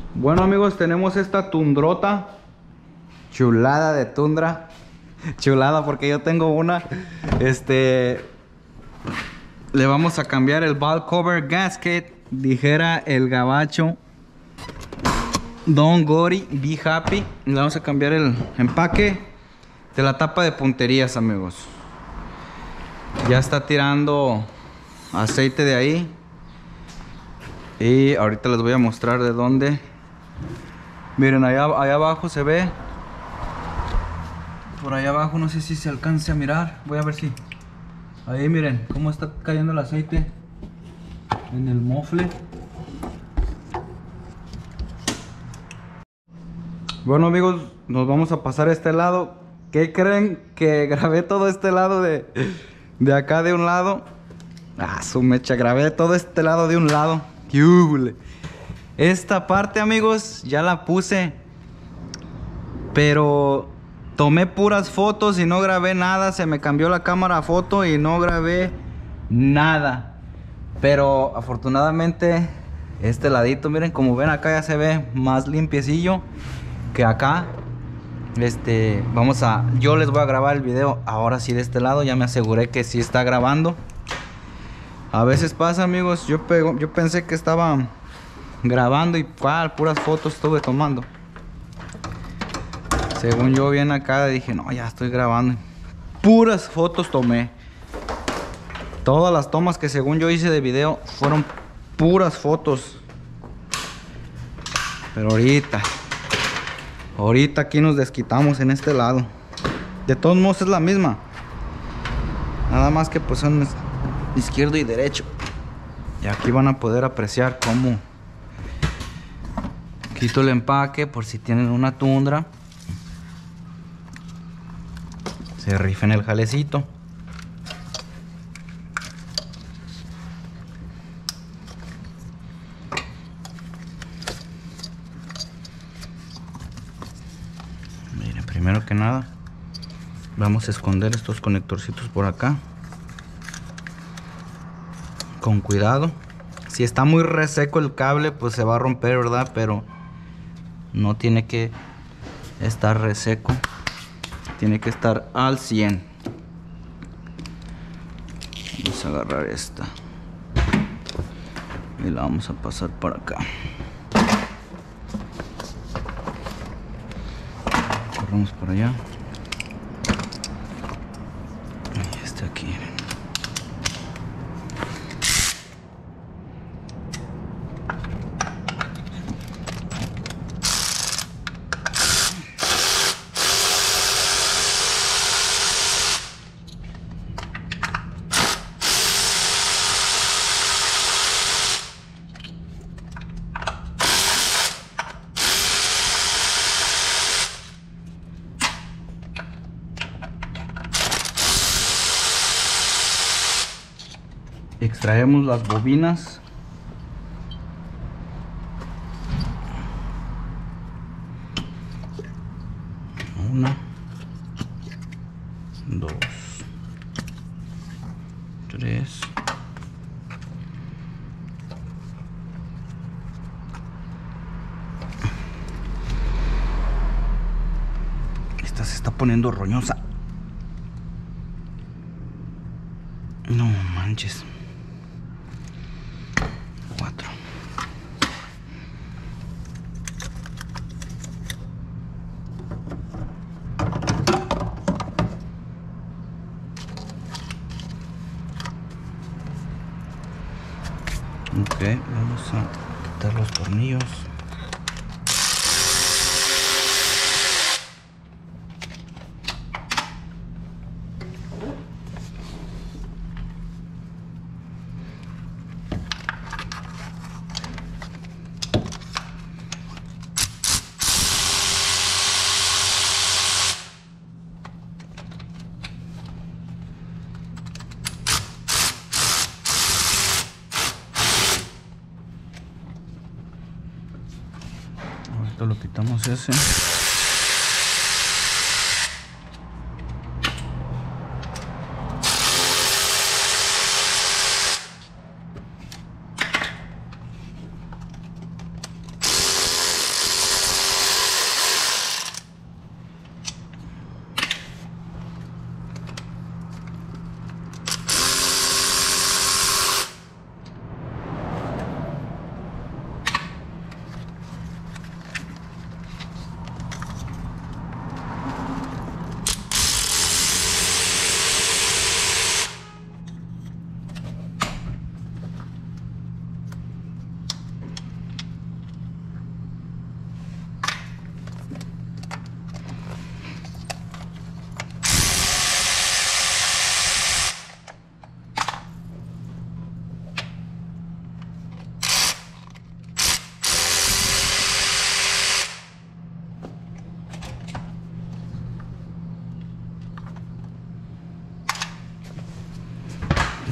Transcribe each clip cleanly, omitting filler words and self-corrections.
Bueno amigos, tenemos esta tundrota. Chulada de tundra. Chulada porque yo tengo una. Le vamos a cambiar el valve cover gasket. Dijera el gabacho, Don't worry, be happy. Le vamos a cambiar el empaque de la tapa de punterías, amigos. Ya está tirando aceite de ahí. Y ahorita les voy a mostrar de dónde. Miren, allá abajo se ve. Por allá abajo, no sé si se alcance a mirar. Voy a ver si. Ahí miren cómo está cayendo el aceite en el mofle. Bueno amigos, nos vamos a pasar a este lado. ¿Qué creen? Que grabé todo este lado de acá de un lado. Ah, su mecha, grabé todo este lado de un lado. ¡Qué húbole! Esta parte amigos ya la puse, pero tomé puras fotos y no grabé nada. Se me cambió la cámara a foto y no grabé nada. Pero afortunadamente este ladito, miren, como ven acá ya se ve más limpiecillo que acá. Yo les voy a grabar el video ahora sí de este lado. Ya me aseguré que sí está grabando. A veces pasa amigos, yo pensé que estaba grabando y puras fotos estuve tomando. Según yo bien acá dije, no, ya estoy grabando. Puras fotos tomé. Todas las tomas que según yo hice de video fueron puras fotos. Pero ahorita aquí nos desquitamos en este lado. De todos modos es la misma. Nada más que pues son izquierdo y derecho. Y aquí van a poder apreciar cómo quito el empaque por si tienen una tundra. Se rifen el jalecito. Miren, primero que nada vamos a esconder estos conectorcitos por acá con cuidado. Si está muy reseco el cable pues se va a romper, ¿verdad? Pero no tiene que estar reseco, tiene que estar al 100. Vamos a agarrar esta y la vamos a pasar por acá. Corremos por allá. Y este aquí. Extraemos las bobinas. Una, dos, tres. Esta se está poniendo roñosa. No manches. 4. Ok, vamos a quitar los tornillos. Ahorita lo quitamos ese.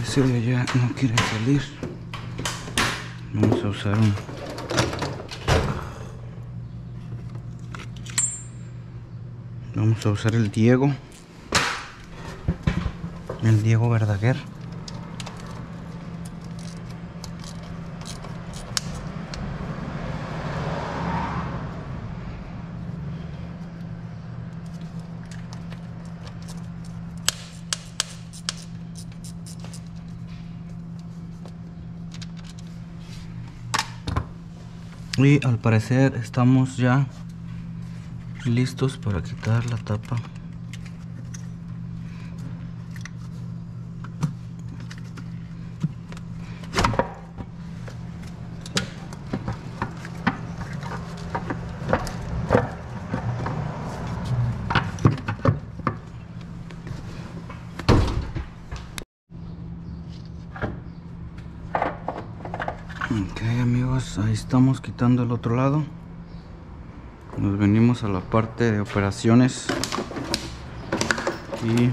Ese de allá no quiere salir. Vamos a usar un... Vamos a usar el Diego. El Diego Verdaguer. Y al parecer estamos ya listos para quitar la tapa. Ok, amigos, ahí estamos quitando el otro lado. Nos venimos a la parte de operaciones y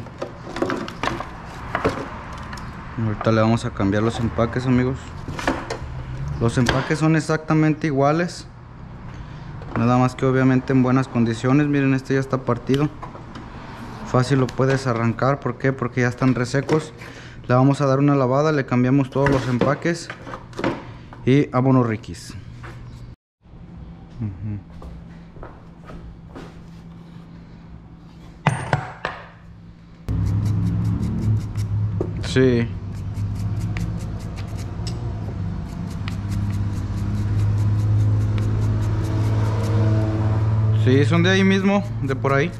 ahorita le vamos a cambiar los empaques, amigos. Los empaques son exactamente iguales, nada más que obviamente en buenas condiciones. Miren, este ya está partido, fácil lo puedes arrancar. ¿Por qué? Porque ya están resecos. Le vamos a dar una lavada, le cambiamos todos los empaques y vámonos, riquis. Sí. Sí, son de ahí mismo, de por ahí.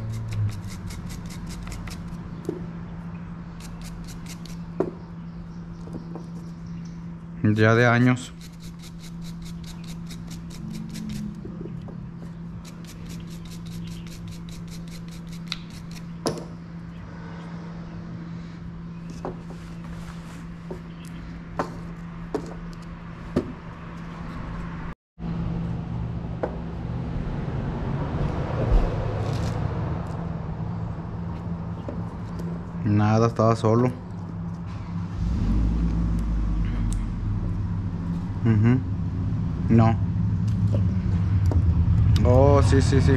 Ya de años. Nada, estaba solo. No. Oh, sí, sí, sí.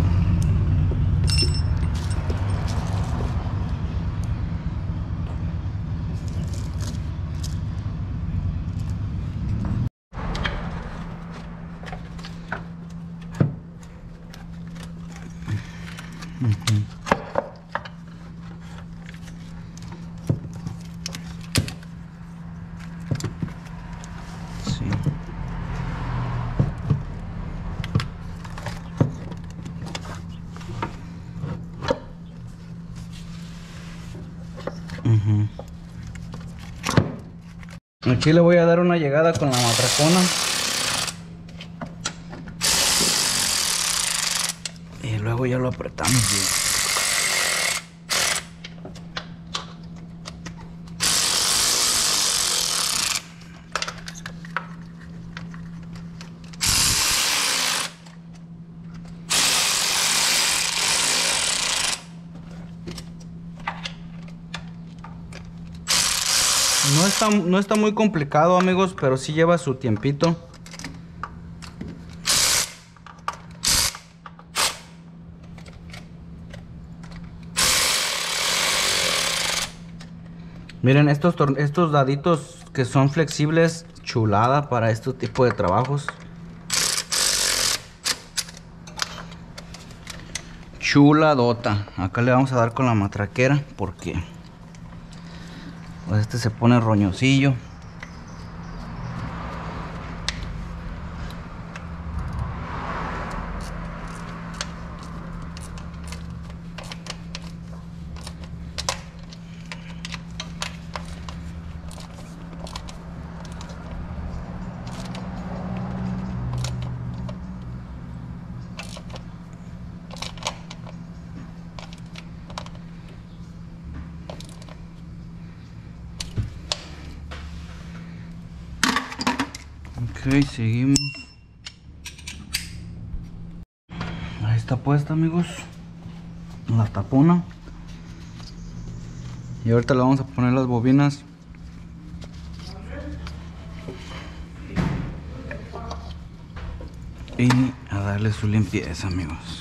Sí. Aquí le voy a dar una llegada con la matracona y luego ya lo apretamos bien. No está muy complicado, amigos, pero sí lleva su tiempito. Miren, estos daditos que son flexibles, chulada para este tipo de trabajos. Chuladota. Acá le vamos a dar con la matraquera porque pues este se pone roñosillo. Ok, seguimos. Ahí está puesta, amigos, la tapona. Y ahorita le vamos a poner las bobinas y a darle su limpieza, amigos.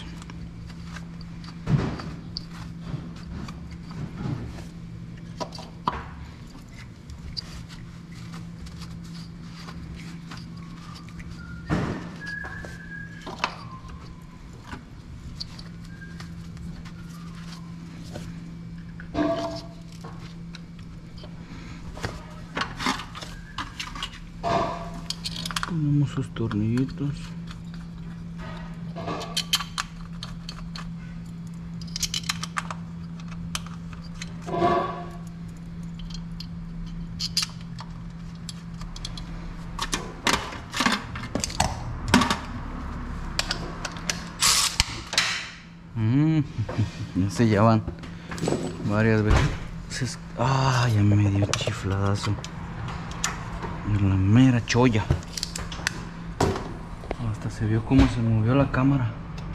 Ponemos sus tornillitos. Ya se llevan varias veces. Ah, ya me dio chifladazo en la mera cholla. Hasta se vio cómo se movió la cámara.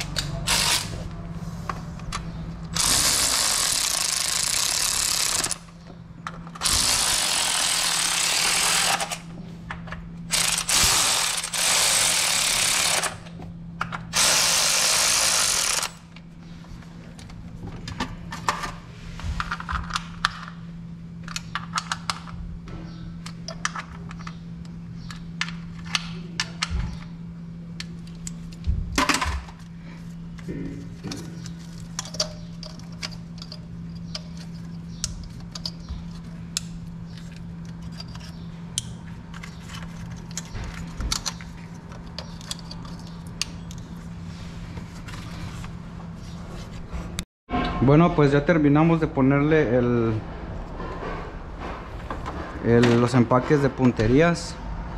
Bueno, pues ya terminamos de ponerle los empaques de punterías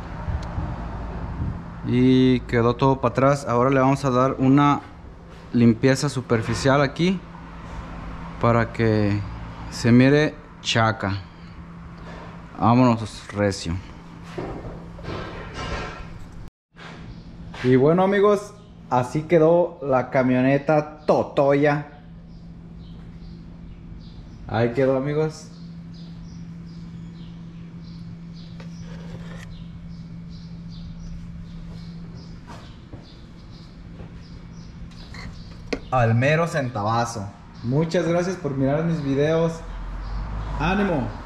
y quedó todo para atrás. Ahora le vamos a dar una limpieza superficial aquí para que se mire chaca. Vámonos recio. Y bueno, amigos, así quedó la camioneta Totoya. Ahí quedó, amigos. Al mero centavazo. Muchas gracias por mirar mis videos. ¡Ánimo!